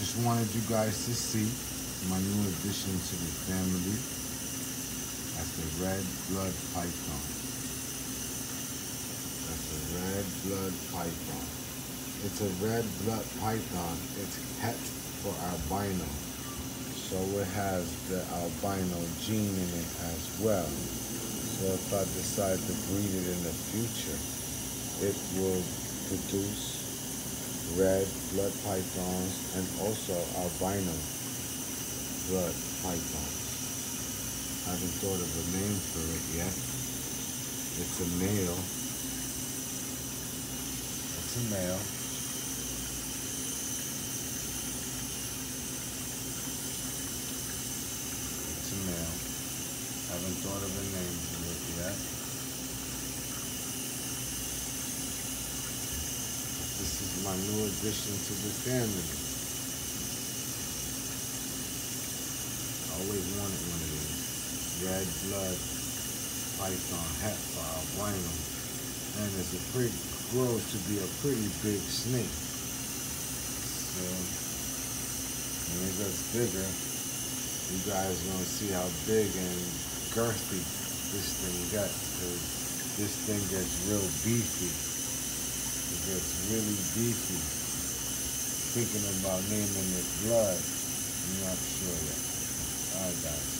just wanted you guys to see my new addition to the family. That's the red blood python. That's a red blood python. It's a red blood python. It's het for albino. So it has the albino gene in it as well. So if I decide to breed it in the future, it will produce red blood pythons and also albino blood pythons. I haven't thought of a name for it yet. It's a male. It's a male. It's a male. Haven't thought of a name for it yet. This is my new addition to the family. I always wanted one of these. Red blood python het for albino. And it's a pretty, grows to be a pretty big snake. So when it gets bigger, you guys are gonna see how big and girthy this thing gets, because this thing gets real beefy. It gets really beefy. Thinking about naming it Blood. I'm not sure yet. Alright guys.